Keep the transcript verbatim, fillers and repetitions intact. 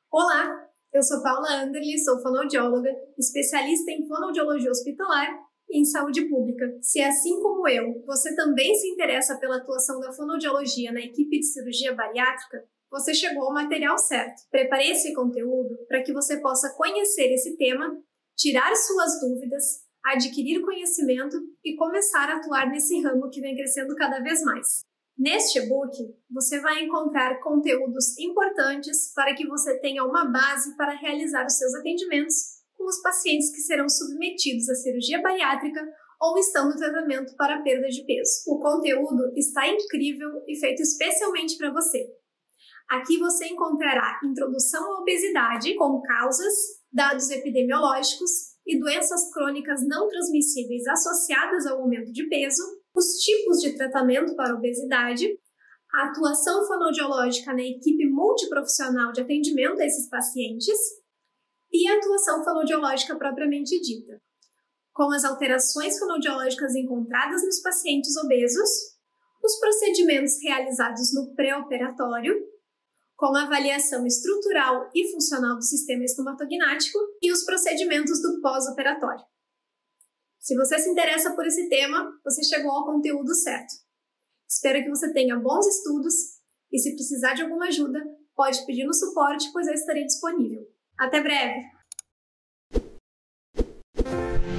Olá, eu sou Paula Anderle, sou fonoaudióloga, especialista em fonoaudiologia hospitalar e em saúde pública. Se assim como eu, você também se interessa pela atuação da fonoaudiologia na equipe de cirurgia bariátrica, você chegou ao material certo. Preparei esse conteúdo para que você possa conhecer esse tema, tirar suas dúvidas, adquirir conhecimento e começar a atuar nesse ramo que vem crescendo cada vez mais. Neste e-book, você vai encontrar conteúdos importantes para que você tenha uma base para realizar os seus atendimentos com os pacientes que serão submetidos à cirurgia bariátrica ou estão no tratamento para perda de peso. O conteúdo está incrível e feito especialmente para você. Aqui você encontrará introdução à obesidade com causas, dados epidemiológicos e doenças crônicas não transmissíveis associadas ao aumento de peso, os tipos de tratamento para obesidade, a atuação fonoaudiológica na equipe multiprofissional de atendimento a esses pacientes e a atuação fonoaudiológica propriamente dita, com as alterações fonoaudiológicas encontradas nos pacientes obesos, os procedimentos realizados no pré-operatório, com a avaliação estrutural e funcional do sistema estomatognático e os procedimentos do pós-operatório. Se você se interessa por esse tema, você chegou ao conteúdo certo. Espero que você tenha bons estudos e, se precisar de alguma ajuda, pode pedir no suporte, pois eu estarei disponível. Até breve!